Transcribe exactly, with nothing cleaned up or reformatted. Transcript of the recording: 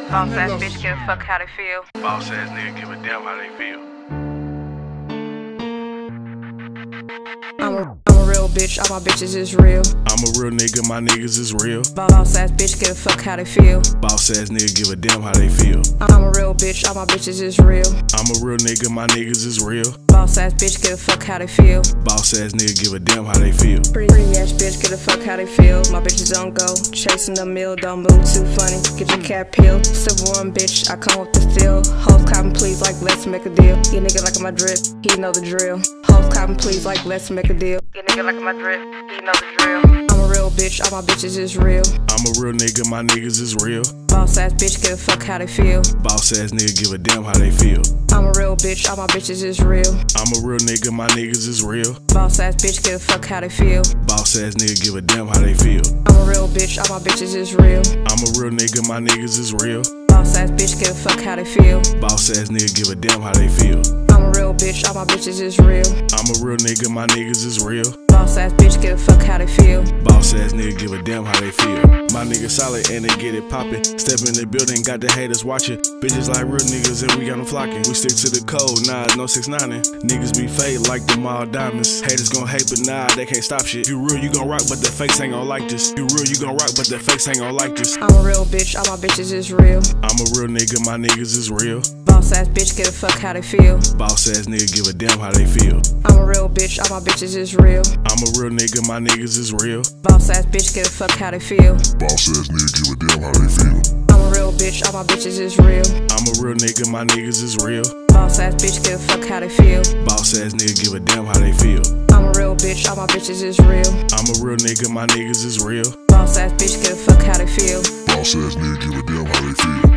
Boss ass bitch, give a fuck how they feel. Boss ass nigga give a damn how they feel. I'm a, I'm a real bitch, all my bitches is real. I'm a real nigga, my niggas is real. Boss ass bitch, give a fuck how they feel. Boss ass nigga give a damn how they feel. I'm a real bitch, all my bitches is real. I'm a real nigga, my niggas is real. Boss ass bitch, give a fuck how they feel. Boss ass nigga give a damn how they feel. Pretty, pretty ass bitch, give a fuck how they feel. My bitches don't go chasing the meal, don't move too funny. Get your cat peeled. Civil one bitch, I come with the steel. Hoes cotton please, like let's make a deal. Your nigga like my drip, he know the drill. Hoes cotton please, like let's make a deal. Your nigga like my drip, he know the drill. I'm a real bitch, all my bitches is real. I'm a real nigga, my niggas is real. Boss ass bitch, give a fuck how they feel. Boss ass nigga give a damn how they feel. I'm a real bitch, all my bitches is real. I'm a real nigga, my niggas is real. Boss ass bitch, give a fuck how they feel. Boss ass nigga give a damn how they feel. I'm a real bitch, all my bitches is real. I'm a real nigga, my niggas is real. Boss ass bitch, give a fuck how they feel. Boss ass nigga give a damn how they feel. I'm a real bitch, all my bitches is real. I'm a real nigga, my niggas is real. Boss ass bitch, give a fuck how they feel. Boss ass nigga give a damn how they feel. My nigga solid and they get it poppin'. Step in the building, got the haters watchin'. Bitches like real niggas and we got them flockin'. We stick to the code, nah, no six ninein'. Niggas be fake like them all diamonds. Haters gon' hate, but nah, they can't stop shit. You real, you gon' rock, but the fakes ain't gon' like this. You real, you gon' rock, but the fakes ain't gon' like this. I'm a real bitch, all my bitches is real. I'm a real nigga, my niggas is real. Boss ass bitch, give a fuck how they feel. Boss ass nigga give a damn how they feel. I'm a real bitch, all my bitches is real. I'm a real nigga, my niggas is real. Boss ass bitch, give a fuck how they feel. Boss ass nigga give a damn how they feel. I'm a real bitch, all my bitches is real. I'm a real nigga, my niggas is real. Boss ass bitch, give a fuck how they feel. Boss ass nigga give a damn how they feel. I'm a real bitch, all my bitches is real. I'm a real nigga, my niggas is real. Boss ass bitch, give a fuck how they feel. Boss ass nigga give a damn how they feel.